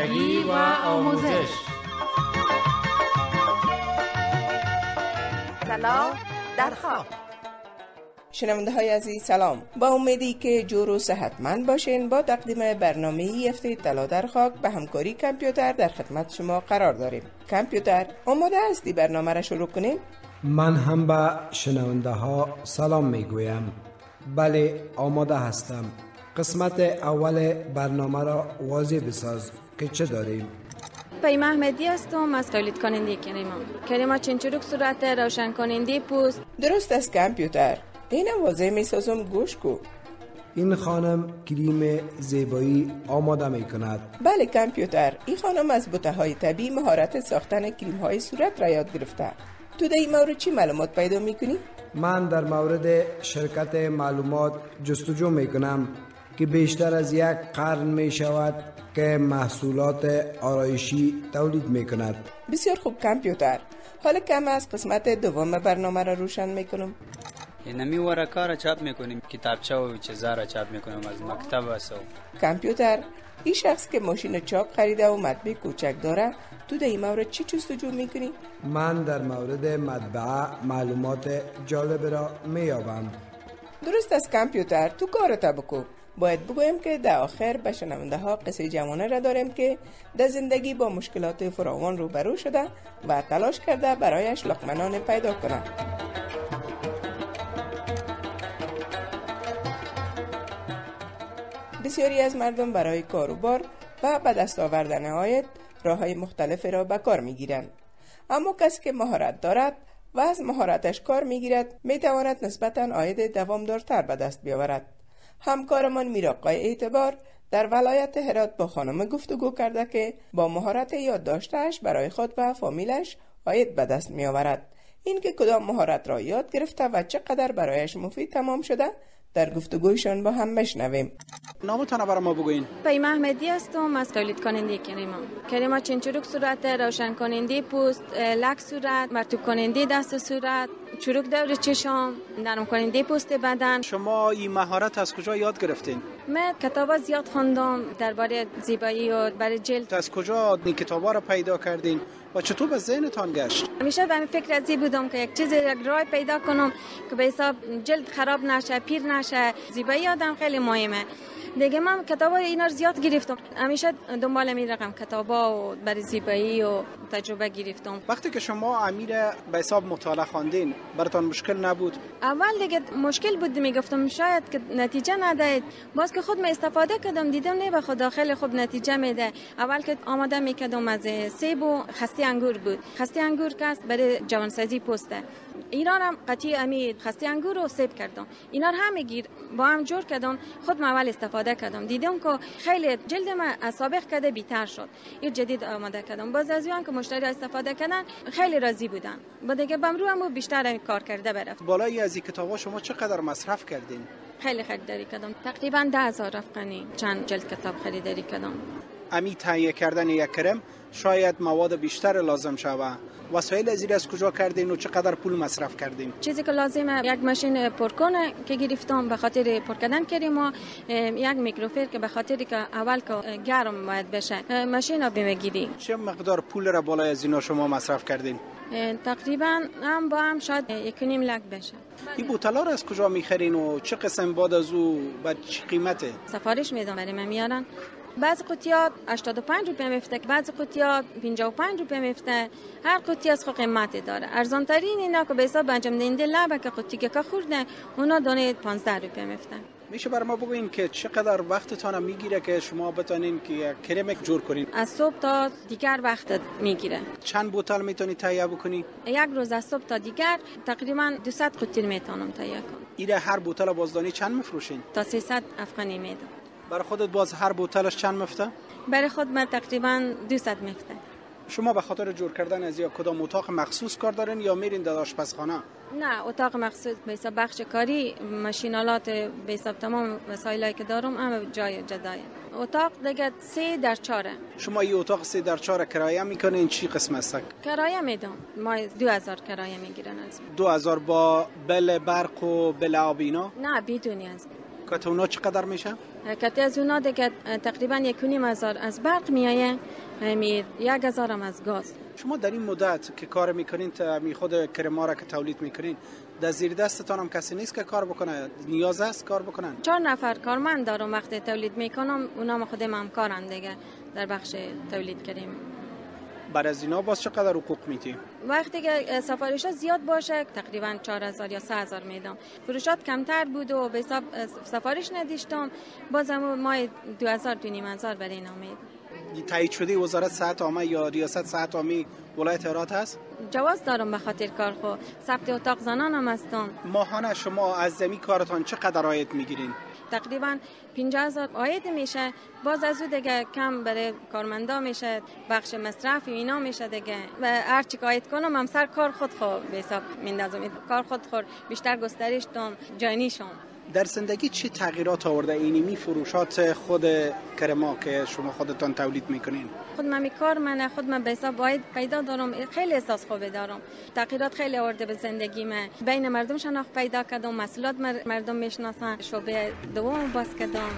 رانندگی و آموزش. سلام در خواب. شنونده های عزیز سلام. با امیدی که جور و صحتمند باشین با تقدیم برنامه هفته اطلاع در خاک به همکاری کامپیوتر در خدمت شما قرار داریم. کامپیوتر آماده هستی برنامه را شروع کنیم؟ من هم به شنونده ها سلام میگویم. بله آماده هستم. قسمت اول برنامه را واضح بساز که چه داریم. پیام احمدی هستم از تولید کننده کریما چنچروک صورت روشن کننده پوست. درست است کامپیوتر. این واضح میسازم گوش کو. این خانم کریم زیبایی آماده می کند. بله کامپیوتر، این خانم از بوته‌های طبیعی مهارت ساختن کریم های صورت را یاد گرفته. تو در این مورد چی معلومات پیدا میکنی؟ من در مورد شرکت معلومات جستجو می کنم که بیشتر از یک قرن می شود که محصولات آرایشی تولید می کند. بسیار خوب کامپیوتر. حالا کم از قسمت دوم برنامه را روشن میکنم. نمی ورقه را چاپ میکنیم، کتابچه و چیزا را چاپ میکنیم از مکتب واسه. کامپیوتر، این شخص که ماشین چاپ خریده و مطبع کوچک داره، تو در این مورد چی جستجو میکنی؟ من در مورد مطبعه معلومات جالب را مییابم. درست است کامپیوتر، تو کارت بکو. باید بگویم که در آخر به شنونده ها قصه جوانه را داریم که در زندگی با مشکلات فراوان روبرو شده و تلاش کرده برایش لقمه پیدا کنه. بسیاری از مردم برای کاروبار و به دست آوردن عاید راه‌های مختلفی را به کار می‌گیرند. اما کسی که مهارت دارد و از مهارتش کار می‌گیرد می‌تواند نسبتاً عاید دوامدارتر به دست بیاورد. همکارمان میراقای اعتبار در ولایت هرات با خانم گفتگو کرده که با مهارت یادداشتش برای خود و فامیلش عاید به دست می‌آورد. این که کدام مهارت را یاد گرفته و چقدر برایش مفید تمام شده در گفتگویشان با هم بشنویم. نامتان برای ما بگوین. پیام احمدی هستم از تولید کننده کریما چنچروک صورت روشن کننده پوست، لک صورت، مرطوب کننده دست صورت، چروک دور چشم، نرم کننده پوست بدن. شما این مهارت از کجا یاد گرفتین؟ من کتابا زیاد خوندم درباره زیبایی و برای جلد. از کجا این کتابا رو پیدا کردین و چطور به ذهنتان گشت؟ همیشه به این فکر ازی بودم که یک راه پیدا کنم که به حساب جلد خراب نشه، پیر نشه. زیبایی آدم خیلی مهمه. دیگه من کتابا اینا رو زیاد گرفتم. همیشه دنبال میرم کتابا و برای زیبایی و تجربه گرفتم. وقتی که شما امیر به حساب مطالعه خواندین براتون مشکل نبود؟ اول دیگه مشکل بود، میگفتم شاید که نتیجه نده. باز که خود من استفاده کردم دیدم نه به خدا خیلی خوب نتیجه میده. اول که آماده میکردم از سیب و خسته انگور بود. خسته انگور که است برای جوانسازی پوسته. اینا هم قطعی امید خسته انگور رو سیب کردم. اینا رو همگی با هم جور کردم. خود اول استفاده کردم دیدم که خیلی جلد من از سابق کده بیتر شد. این جدید آماده کردم. باز از اون که مشتری استفاده کردن خیلی راضی بودن. بعد دیگه بمرو هم بیشتر کار کرده برفت. بالای از این کتابا شما چقدر مصرف کردین؟ خیلی خریداری کردم. تقریبا 10,000 افغانی چند جلد کتاب خریداری کردم. امی تهیه کردن یک کرم شاید مواد بیشتر لازم شود. وسایل زیر از کجا کردین و چقدر پول مصرف کردین؟ چیزی که لازمه یک ماشین پرکن که گرفتم به خاطر پر کردن کریم و یک میکروفر که به خاطر که اول که گرم باید بشه ماشین رو بگیری. چه مقدار پول را بالای از اینا شما مصرف کردین؟ تقریبا هم با هم شاید 1.5 لک بشه. این بوتلا رو از کجا میخرین و چه قسم بعد از او به چه قیمته؟ سفارش میدم برای من میارن. بعض قطعات 85 روپیه میفته، بعض قطعات 55 روپیه میفته. هر قطعه از خود قیمت داره. ارزان ترین اینا که به حساب انجام دهنده لبه که قطعه که خورده اونا دانه 15 روپیه میفته. میشه برای ما بگوین که چقدر وقتتان میگیره که شما بتونین که کرم جور کنین؟ از صبح تا دیگر وقت میگیره. چند بوتل میتونی تهیه بکنی؟ یک روز از صبح تا دیگر تقریبا 200 قطعه میتونم تهیه کنم. ایره هر بوتل بازدانی چند میفروشین؟ تا 300 افغانی میدم. برای خودت باز هر بوتلش چند میفته؟ برای خود من تقریبا 200 میفته. شما به خاطر جور کردن از یا کدام اتاق مخصوص کار دارین یا میرین در آشپزخانه؟ نه اتاق مخصوص به حساب بخش کاری ماشینالات به حساب تمام وسایلی که دارم همه جای جدایه. اتاق دیگه 3x4. شما این اتاق 3x4 کرایه میکنین چی قسم است؟ کرایه میدم. ما 2000 کرایه میگیرن از من. 2000 با بل برق و بل آب اینا؟ نه بدونی از. کت اونا چقدر میشه؟ کت از اونا دیگه تقریبا 1,500 از برق میایه، 1,000 هم از گاز. شما در این مدت که کار میکنین می خود کرما را که تولید میکنین در زیر دستتان هم کسی نیست که کار بکنه؟ نیاز است کار بکنن؟ 4 نفر کارمند دارم. وقتی تولید میکنم اونا خودم هم کارن دیگه در بخش تولید کردیم. بعد از اینا باز چقدر حقوق میدی؟ وقتی که سفارشات زیاد باشه تقریبا 4,000 یا 3,000 میدم. فروشات کمتر بود و به حساب سفارش نداشتم، بازم ما 2,000 تا 2,500 برای اینا میدم. تایید شده وزارت صحت عامه یا ریاست صحت عامه ولایت هرات هست؟ جواز دارم به خاطر کار خو. ثبت اتاق زنان هم هستم. ماهانه شما از زمین کارتان چقدر عاید میگیرین؟ تقریبا 50,000 عاید میشه. باز از اون دیگه کم برای کارمندا میشه، بخش مصرف و اینا میشه دیگه. و هر چی عاید کنم هم سر کار خود به حساب میندازم. کار خود بیشتر گسترش دادم، جانیشم. در زندگی چه تغییرات آورده اینی فروشات خود کرما که شما خودتان تولید میکنین؟ خود من کار من خود من به حساب باید پیدا دارم، خیلی احساس خوبه دارم. تغییرات خیلی آورده به زندگی من. بین مردم شناخت پیدا کردم، محصولات مردم میشناسن، شعبه دوم باز کردم.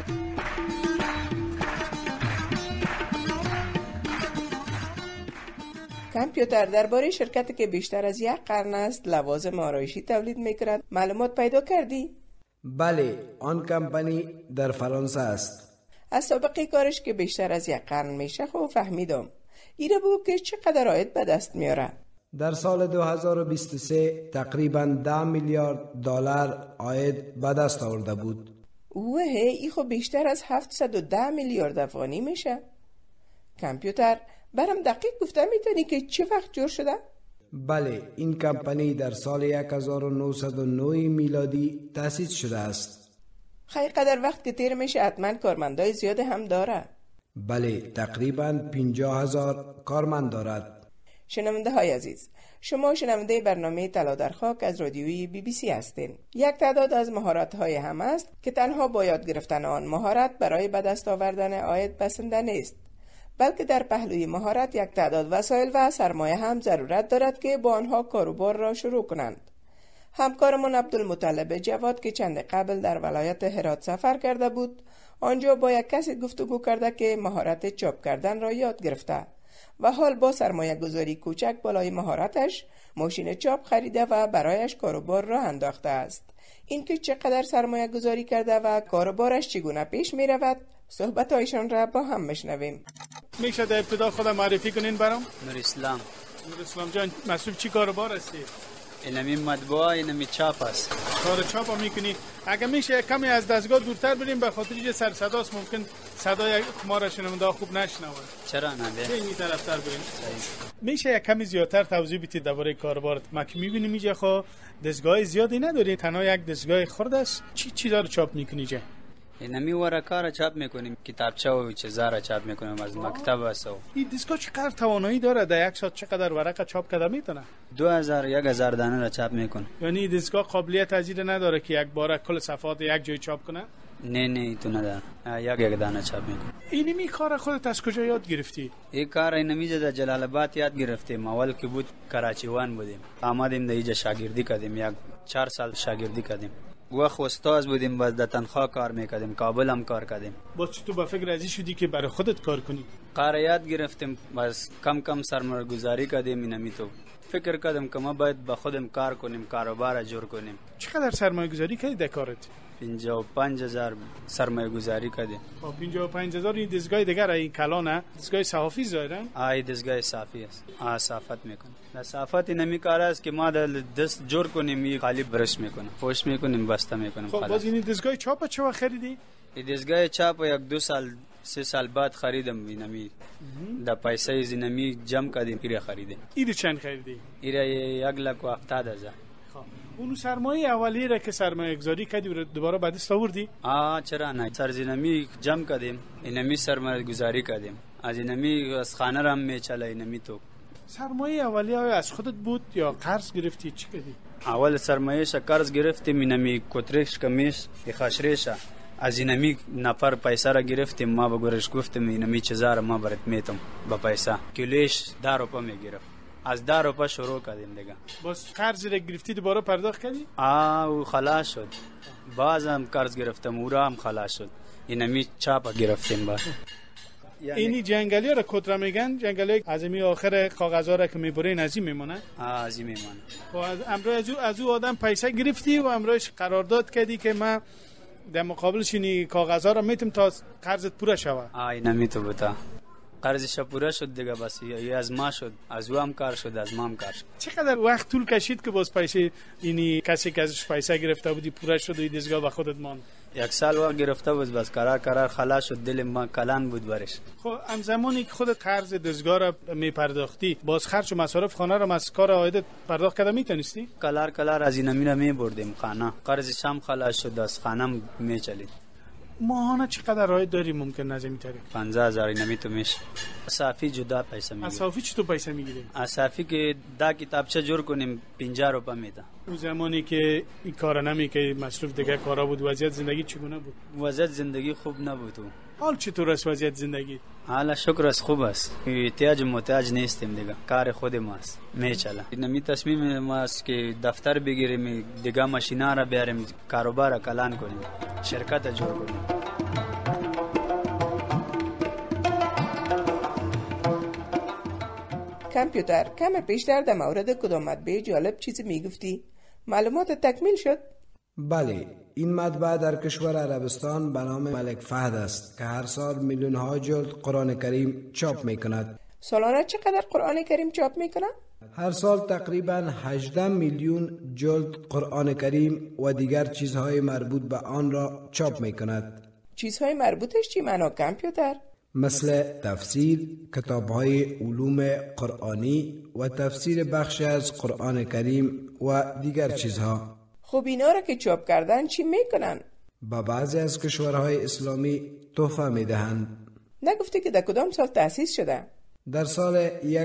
کامپیوتر درباره شرکتی که بیشتر از 1 قرن است لوازم آرایشی تولید میکند معلومات پیدا کردی؟ بله، آن کمپانی در فرانسه است. از سابقه کارش که بیشتر از 1 قرن میشه خب فهمیدم. ایره بگو که چقدر عاید به دست میاره؟ در سال 2023 تقریبا 10 میلیارد دلار عاید به دست آورده بود. اوه، ای خب بیشتر از 710 میلیارد افغانی میشه. کامپیوتر برام دقیق گفته میتونی که چه وقت جور شده؟ بله، این کمپانی در سال 1909 میلادی تأسیس شده است. خیلی قدر وقت که تیر میشه حتما کارمندای زیاد هم داره. بله، تقریبا 50,000 کارمند دارد. شنونده های عزیز، شما شنونده برنامه طلا در خاک از رادیوی BBC هستین. یک تعداد از مهارت های هم است که تنها با یاد گرفتن آن مهارت برای به دست آوردن عاید بسنده نیست، بلکه در پهلوی مهارت یک تعداد وسایل و سرمایه هم ضرورت دارد که با آنها کاروبار را شروع کنند. همکارمون عبدالمطلب جواد که چند قبل در ولایت هرات سفر کرده بود، آنجا با یک کسی گفتگو کرده که مهارت چاپ کردن را یاد گرفته و حال با سرمایه گذاری کوچک بالای مهارتش ماشین چاپ خریده و برایش کاروبار را انداخته است. اینکه چقدر سرمایه گذاری کرده و کاروبارش چگونه پیش می رود، صحبت هایشان را با هم میشنویم. میشه در ابتدا خودم معرفی کنین برام؟ نور اسلام. نور اسلام جان، مسئول چی کاروبار هستی؟ اینمی مطبوعه، اینمی چاپ است. کار چاپ هم میکنی؟ اگه میشه کمی از دستگاه دورتر بریم، به خاطر یه سر صداست ممکن صدای ما را شنونده خوب نشنوند. چرا نه؟ این طرفتر بریم. میشه یک کمی زیادتر توضیح بدید درباره کاروبارت؟ ما که میبینیم اینجا خو دستگاه زیادی نداری، تنها یک دستگاه خرد است. چی چیزا رو چاپ میکنی جا؟ اینمی ورقا را چاپ میکنیم، کتابچه و چیزا را چاپ میکنیم از مکتب است. این دستگاه چقدر توانایی داره؟ در یک ساعت چقدر ورقه چاپ کرده میتونه؟ 2000 دانه را چاپ میکنه. یعنی دستگاه قابلیت از این نداره که یک بار کل صفحات یک جای چاپ کنه؟ نه تو نداره. یک دانه چاپ میکنه. اینمی کار خودت از کجا یاد گرفتی؟ این کار اینمی در جلال آباد یاد گرفتیم. اول که بود کراچیوان بودیم، آمدیم در اینجا شاگردی کردیم، یک 4 سال شاگردی کردیم. وقت استاد بودیم، باز در تنخواه کار میکردیم، کابل هم کار کردیم. باز تو به فکر ازی شدی که برای خودت کار کنی؟ کار یاد گرفتیم، باز کم سرمایه گذاری کردیم. اینمی تو فکر کردم که ما باید با خودم کار کنیم، کاروبار جور کنیم. چقدر سرمایه گذاری کردی در کارت؟ 55,000 سرمایه گذاری کردیم. با 55,000 این دستگاه دیگر این کلانه دستگاه صحافی زدن؟ این دستگاه صحافی است. صحافت میکنه. در صحافت اینمی کار است که ما در دست جور کنیم، این خالی برش میکنه، پوش میکنیم، بسته میکنیم. خب باز این دستگاه چاپ چه وقت خریدی؟ این دستگاه چاپ 1-2 سال 3 سال بعد خریدم. اینمی در پیسه از اینمی جمع کردیم، ایره خریدیم. ایره چند خریدی؟ ایره 1,70,000. اون سرمایه اولیه را که سرمایه گذاری کردی دوباره بعد دست آوردی؟ چرا نه؟ سرزینمی جمع کردیم، اینمی سرمایه گذاری کردیم. از اینمی از خانه را میچله. اینمی تو سرمایه اولیه از خودت بود یا قرض گرفتی؟ چی کردی؟ اول سرمایه قرض گرفتیم. اینمی کترش کمیش خشریش از اینمی نفر پیسه را گرفتیم. ما به گورش گفتم اینمی چیزا را ما برات میتم با پیسه. کیلوش 10 روپیه میگرفت. از 10 روپیه شروع کردیم دیگه. باز قرض را گرفتی دوباره پرداخت کردی؟ او خلاص شد. بازم قرض گرفتم او را هم خلاص شد. اینمی چاپ گرفتیم با. اینی جنگلی ها را کتره میگن، جنگلی از امی آخر کاغذها را که میبرین از این میمونه؟ از این میمونه. و از او آدم پیسه گرفتی و امروز قرارداد کردی که من در مقابلش این کاغذها را میتونم تا قرضت پوره شود؟ اینمی تو بتا. قرضش پوره شد دیگه، بس یه از ما شد، از او هم کار شد، از ما هم کار شد. چقدر وقت طول کشید که باز پیسه اینی کسی که ازش پیسه گرفته بودی پوره شد و دستگاه به خودت ماند؟ 1 سال وقت گرفته بود، بس قرار خلاص شد، دل ما کلان بود برش. خب هم زمانی که خودت قرض دستگاه را میپرداختی، باز خرج و مصارف خانه را از کار عایدت پرداخت کرده میتونستی؟ کلار از اینمی را میبردیم خانه، قرضش هم خلاص شد، از خانه میچلید. ماهانه چقدر عاید داری ممکن نظمی طریق؟ 50,000 اینمی تو میشه. صافی جدا پیسه میگیریم. صافی چطور پیسه میگیریم؟ صافی که 10 کتابچه جور کنیم 50 روپیه میده. اون زمانی که این کارا نمی که مصروف دیگه کارا بود، وضعیت زندگی چگونه بود؟ وضعیت زندگی خوب نبود. حال چطور است وضعیت زندگی؟ حالا شکر است، خوب است. احتیاج محتاج نیستیم دیگه، کار خود ماست، میچله. اینمی تصمیم ماست که دفتر بگیریم، دیگه ماشینا را بیاریم، کاروبار کلان کنیم، شرکت جور کنیم. کامپیوتر کم پیشتر در مورد کدام مطبع جالب چیزی میگفتی؟ معلومات تکمیل شد؟ بله، این مطبع در کشور عربستان به نام ملک فهد است که هر سال میلیون ها جلد قرآن کریم چاپ میکند. سالانه چقدر قرآن کریم چاپ میکند؟ هر سال تقریبا 18 میلیون جلد قرآن کریم و دیگر چیزهای مربوط به آن را چاپ میکند. چیزهای مربوطش چی معنا کامپیوتر؟ مثل تفسیر، کتاب‌های علوم قرآنی و تفسیر بخش از قرآن کریم و دیگر چیزها. خب اینا را که چاپ کردن چی میکنن؟ با بعضی از کشورهای اسلامی تحفه میدهند. نگفتی که در کدام سال تأسیس شده؟ در سال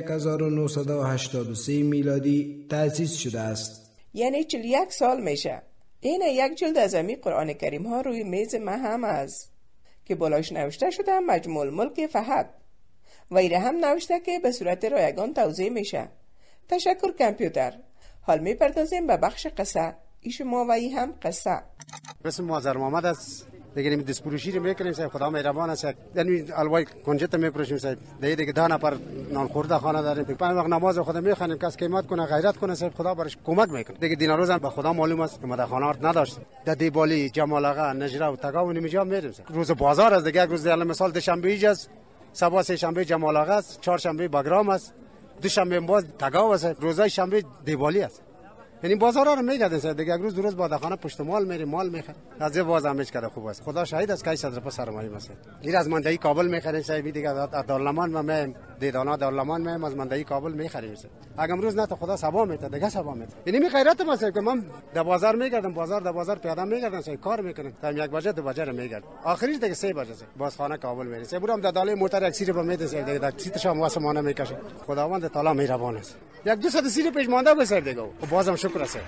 1983 میلادی تأسیس شده است. یعنی 41 سال میشه. این یک جلد از امی قرآن کریم ها روی میز من هم است که بالاش نوشته شده مجموع الملک فهد و ایره هم نوشته که به صورت رایگان توضیح میشه. تشکر کامپیوتر. حال میپردازیم به بخش قصه. ای شما و ای هم قصه. اسم معظر محمد است. دیگه دستپروشی رو میکنیم صاحب، خدا مهربان است. یعنی الوای کنجت میپروشیم صاحب. دیگه 10 نفر نان خورده خانه داریم. 5 وقت نماز خدا میخوانیم، کس قیمت کنه غیرت کنه صاحب، خدا برش کمک میکنه. دیگه دین روز هم به خدا معلوم است که ما در خانه نداشت. در دیبالی، جمال آقا، نجرا و تگاو نمیجا میریم صاحب. روز بازار است دیگه، یک روز الان مثال دوشنبه ایجاست، سبا سه شنبه جمال آقا است، چهارشنبه باگرام است، دوشنبه باز تگاو است، روزای شنبه دیبالی است. یعنی بازارا رو میگردن صاحب دیگه، یک روز درست با خانه پشت مال میریم، مال میخریم. از باز هم هیچ کده خوب است. خدا شاهد است که 800 روپیه سرمایه است. این از مندهی کابل میخریم صاحب، دیگه دارالمان و میم دیدانا دارالمان میم از مندهی کابل میخریم صاحب. اگه امروز نه تو خدا ثواب میده، دیگه ثواب میده. یعنی می خیرات ما صاحب که من در بازار میگردم، بازار پیاده میگردم صاحب، کار میکنم تا 1 بجه 2 بجه میگردم، آخریش دیگه 3 بجه باز خانه کابل میریم صاحب. برام در داله موتر یک سیر به میده صاحب، دیگه در سیت شام واسه مانه میکشه. خداوند تعالی مهربان است. 100 سیر پیش مانده به صاحب دیگه، بازم شکر است.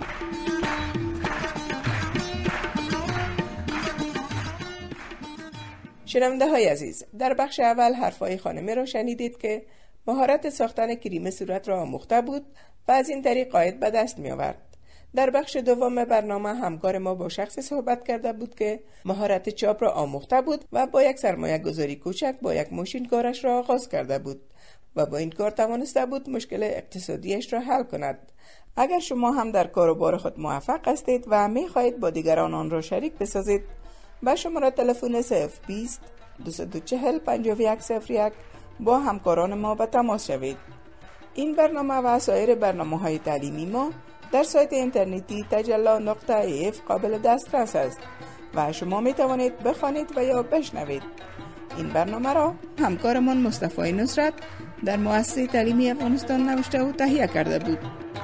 شنونده های عزیز، در بخش اول حرفای خانمی را شنیدید که مهارت ساختن کریم صورت را آموخته بود و از این طریق عاید به دست می آورد. در بخش دوم برنامه همکار ما با شخصی صحبت کرده بود که مهارت چاپ را آموخته بود و با یک سرمایه گذاری کوچک با یک ماشین کارش را آغاز کرده بود و با این کار توانسته بود مشکل اقتصادیش را حل کند. اگر شما هم در کار و بار خود موفق هستید و می خواهید با دیگران آن را شریک بسازید، با شماره تلفن 020 240 5101 با همکاران ما به تماس شوید. این برنامه و سایر برنامه‌های تعلیمی ما در سایت اینترنتی tajalla.af قابل دسترس است و شما می توانید بخوانید و یا بشنوید. این برنامه را همکارمان مصطفی نصرت در مؤسسه تعلیمی افغانستان نوشته و تهیه کرده بود.